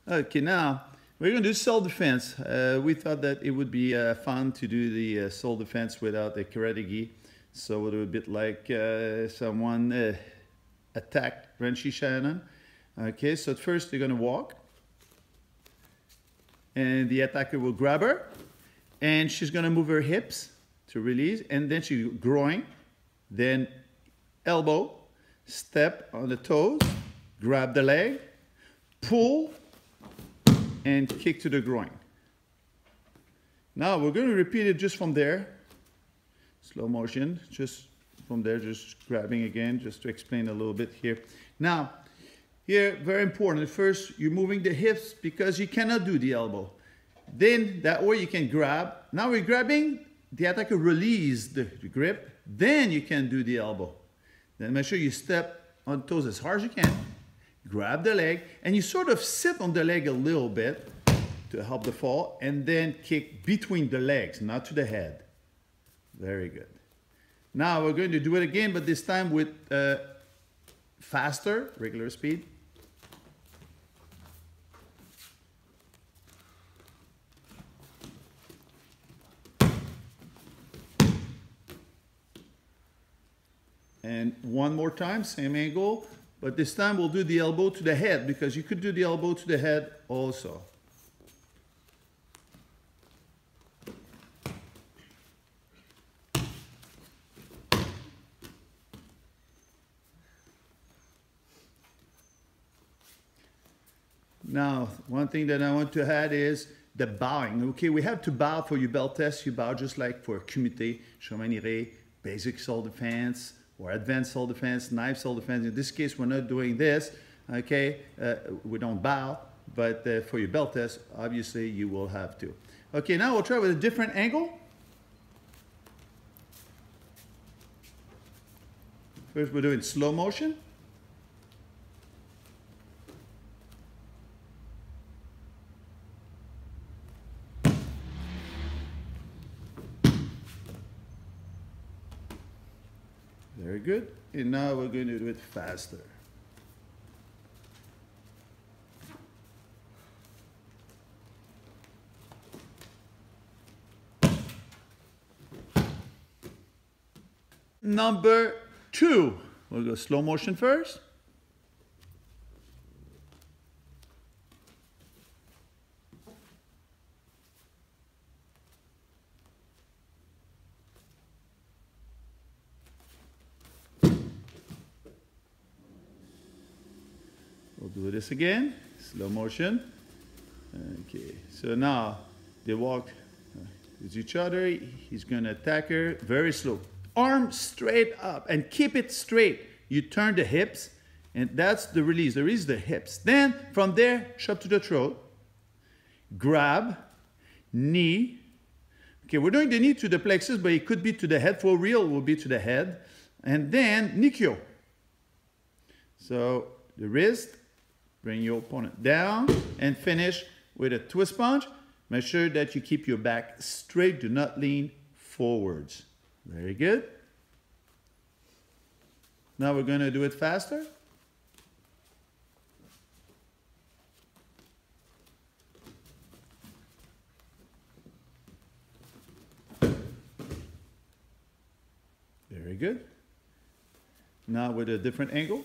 Okay, now we're going to do self-defense. We thought that it would be fun to do the self-defense without the karate gi. So we'll do a bit like someone attacked Renshi Shannon. Okay, so at first they're going to walk. And the attacker will grab her. And she's going to move her hips to release. And then she's groin. Then elbow. Step on the toes. Grab the leg. Pull. And kick to the groin. Now we're going to repeat it just from there. Slow motion, just from there, just grabbing again, just to explain a little bit here. Now, here, very important. First, you're moving the hips because you cannot do the elbow. Then, that way you can grab. Now we're grabbing, the attacker release the grip. Then you can do the elbow. Then make sure you step on toes as hard as you can. Grab the leg, and you sort of sit on the leg a little bit to help the fall, and then kick between the legs, not to the head. Very good. Now we're going to do it again, but this time with faster, regular speed. And one more time, same angle. But this time we'll do the elbow to the head, because you could do the elbow to the head also. Now, one thing that I want to add is the bowing. Okay, we have to bow for your belt test. You bow just like for kumite, shomen-ire, basic self-defense, or advanced self-defense, knife self-defense. In this case, we're not doing this, okay? We don't bow, but for your belt test, obviously, you will have to. Okay, now we'll try with a different angle. First, we're doing slow motion. Very good. And now we're going to do it faster. Number 2. We'll go slow motion first. We'll do this again, slow motion. Okay, so now they walk with each other. He's going to attack her very slow. Arm straight up and keep it straight. You turn the hips, and that's the release. The release is the hips. Then from there, chop to the throat. Grab, knee. Okay, we're doing the knee to the plexus, but it could be to the head. For real, it will be to the head. And then Nikyo. So the wrist. Bring your opponent down and finish with a twist punch. Make sure that you keep your back straight. Do not lean forwards. Very good. Now we're going to do it faster. Very good. Now with a different angle.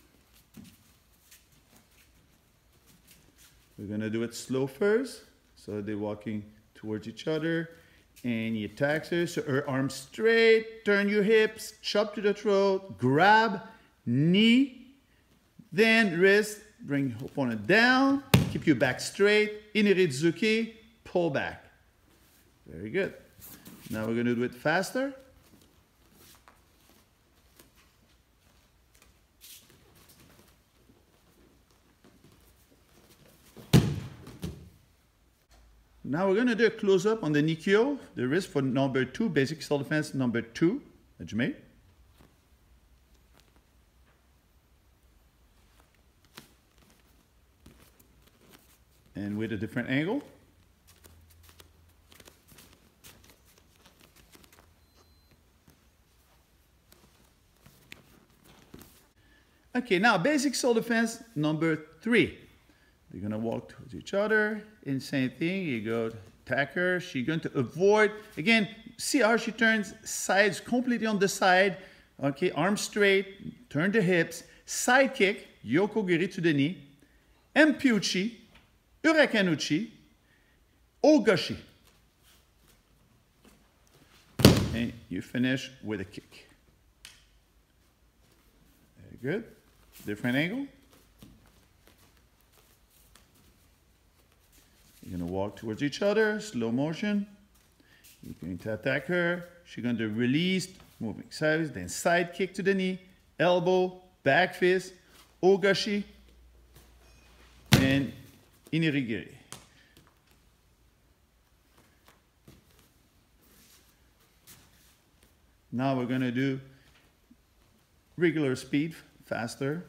We're going to do it slow first. So they're walking towards each other. And he attacks her. So her arms straight. Turn your hips. Chop to the throat. Grab. Knee. Then wrist. Bring your opponent down. Keep your back straight. Inirizuki. Pull back. Very good. Now we're going to do it faster. Now we're going to do a close-up on the Nikyo, the wrist for number 2, basic self-defense number 2, Ajme. And with a different angle. Okay, now basic self-defense number 3. They're gonna walk towards each other. And same thing, you go attack her. She's going to avoid. Again, see how she turns sides completely on the side. Okay, arms straight, turn the hips. Side kick, Yokogiri to the knee. Empiuchi, Urakenuchi, Ogashi. And you finish with a kick. Very good. Different angle. You're going to walk towards each other, slow motion. You're going to attack her. She's going to release, moving sideways, then side kick to the knee, elbow, back fist, ogashi, and inirigiri. Now we're going to do regular speed, faster.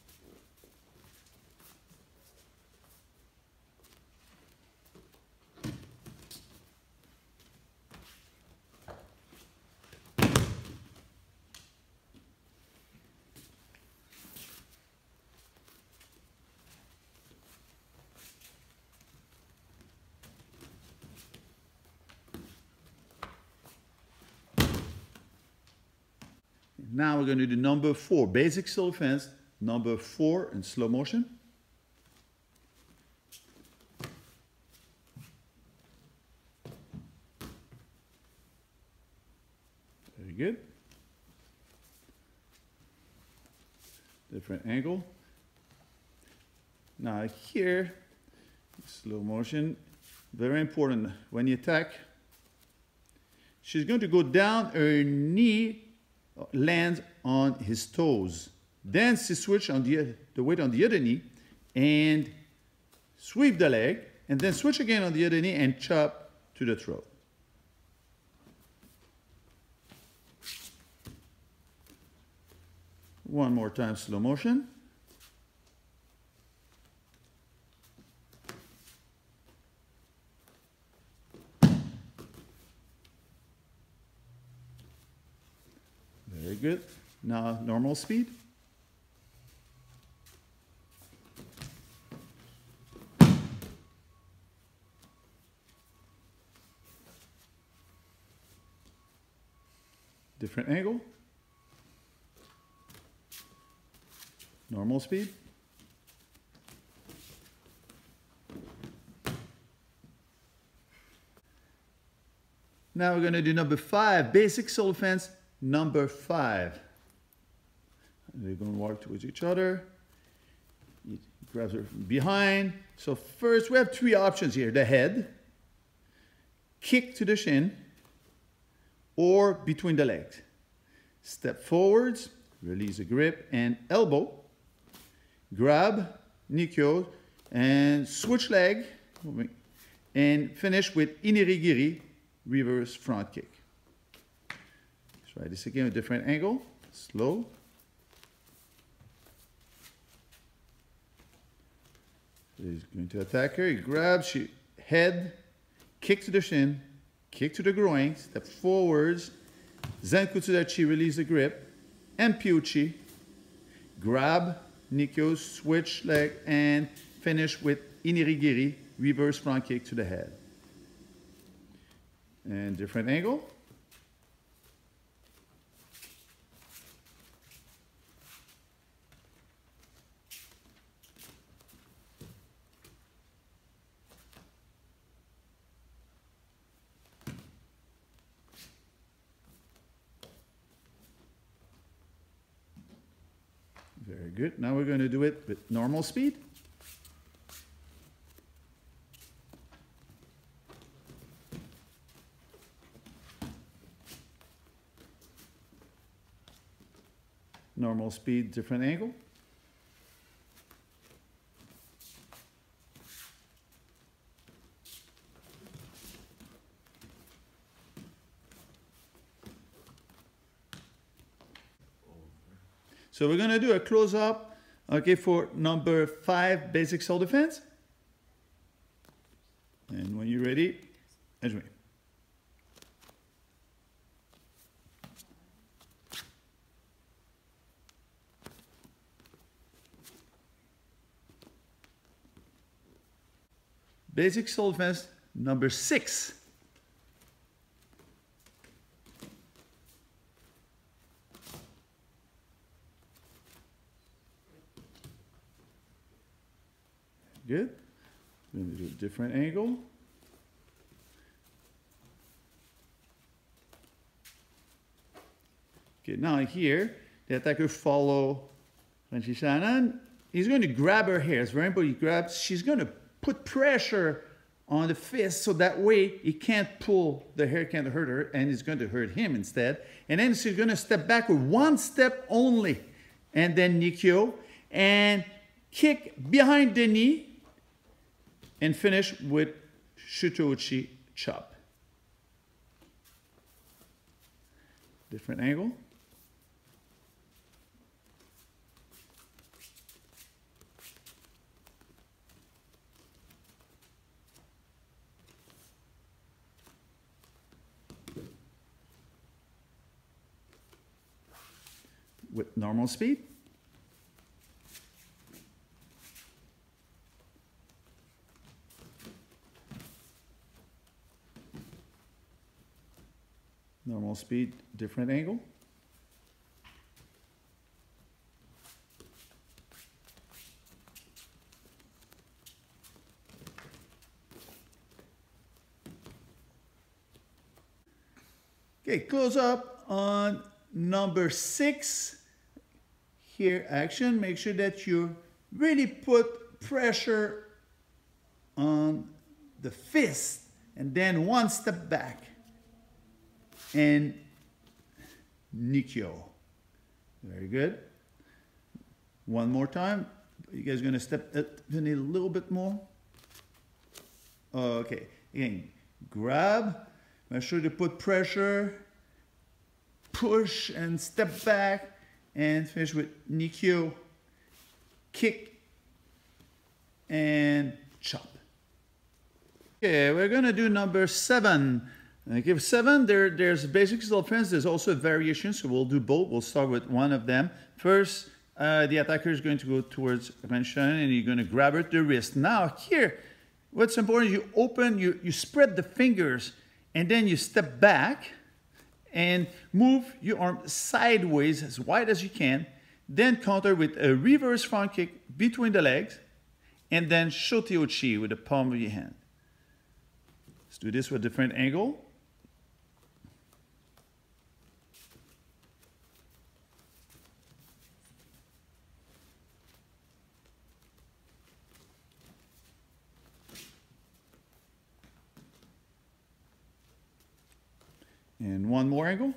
Now we're going to do number 4, basic self-defense, number 4 in slow motion. Very good. Different angle. Now here, slow motion, very important. When you attack, she's going to go down, her knee lands on his toes. Then she switch on the weight on the other knee and sweep the leg, and then switch again on the other knee and chop to the throat. One more time, slow motion. Very good. Now normal speed. Different angle. Normal speed. Now we're going to do number 5, basic self-defense. Number 5. They're going to walk towards each other. He grabs her from behind. So first we have 3 options here. The head, kick to the shin, or between the legs. Step forwards, release the grip, and elbow. Grab, nikyo, and switch leg, and finish with inirigiri, reverse front kick. Try this again with a different angle, slow. He's going to attack her. He grabs, she head, kick to the shin, kick to the groin, step forwards, Zenkutsudachi, release the grip, Empiuchi, grab, nikyo, switch leg, and finish with inirigiri, reverse front kick to the head. And different angle. Very good. Now we're going to do it with normal speed. Normal speed, different angle. So we're going to do a close-up, okay, for number 5, basic self-defense. And when you're ready, enjoy. Basic self-defense number 6. Good. We're going to do a different angle. Okay, now here, the attacker follow Francis Shannon. He's going to grab her hair. It's very important. He grabs. She's going to put pressure on the fist so that way he can't pull. The hair can't hurt her, and it's going to hurt him instead. And then she's going to step back with one step only, and then Nikyo, and kick behind the knee, and finish with Shutouchi chop. Different angle. With normal speed. Normal speed, different angle. Okay, close up on number 6. Here, action. Make sure that you really put pressure on the fist and then one step back. And Nikyo. Very good. One more time. You guys going to step it a little bit more? Okay. Again, grab. Make sure to put pressure. Push and step back. And finish with Nikyo. Kick. And chop. Okay, we're going to do number 7. Okay, 7, there's basic self-defense. There's also a variation, so we'll do both. We'll start with one of them. First, the attacker is going to go towards Shannon, and you're going to grab her at the wrist. Now, here, what's important is you open, you spread the fingers, and then you step back and move your arm sideways as wide as you can. Then counter with a reverse front kick between the legs, and then Shoteuchi with the palm of your hand. Let's do this with a different angle. And one more angle.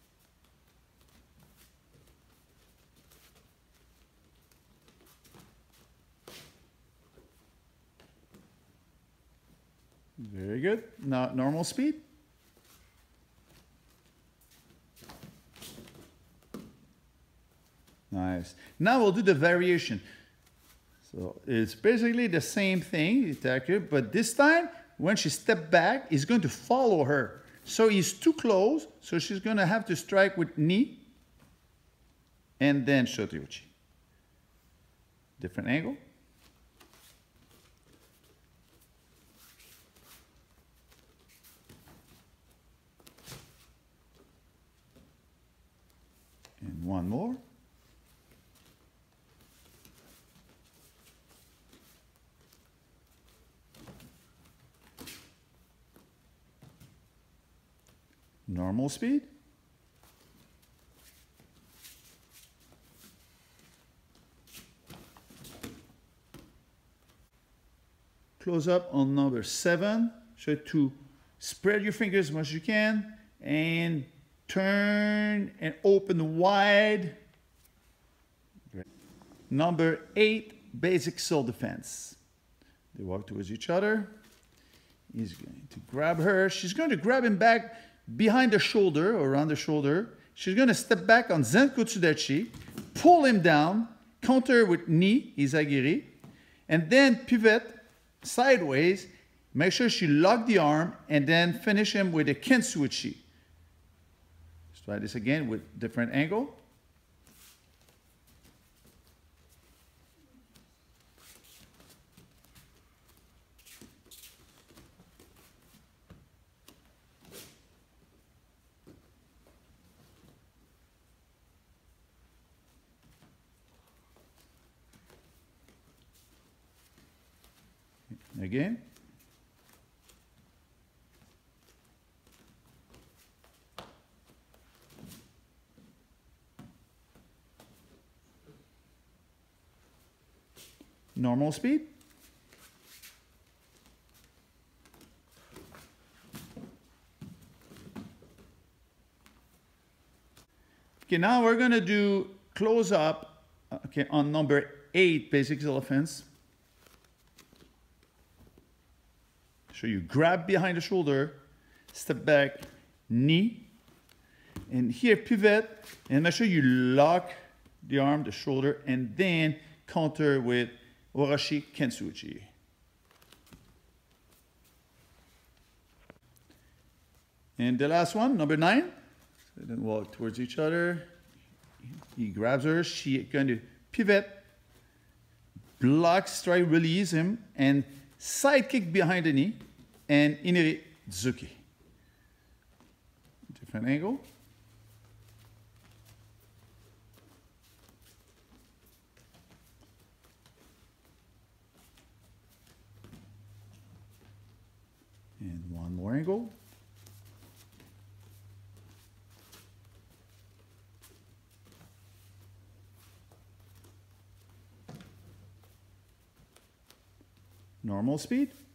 Very good. Now normal speed. Nice. Now we'll do the variation. So it's basically the same thing, but this time when she steps back, he's going to follow her. So he's too close, so she's going to have to strike with knee and then Shoteuchi. Different angle. And one more. Normal speed. Close up on number 7. Try to spread your fingers as much as you can and turn and open wide. Great. Number 8, basic self-defense. They walk towards each other. He's going to grab her. She's going to grab him back behind the shoulder or around the shoulder. She's going to step back on Zenko Tsudachi, pull him down, counter with knee, Izagiri, and then pivot sideways. Make sure she lock the arm and then finish him with a Kentsuchi. Let's try this again with different angle. Again. Normal speed. Okay, now we're going to do close up, okay, on number 8 basic elephants. So you grab behind the shoulder, step back, knee, and here pivot, and make sure you lock the arm, the shoulder, and then counter with Oroshi Kintsugi. And the last one, number 9. So then walk towards each other. He grabs her. She's going to pivot, block, strike, release him, and side kick behind the knee, and Iniri Zuki. Different angle. And one more angle. Normal speed.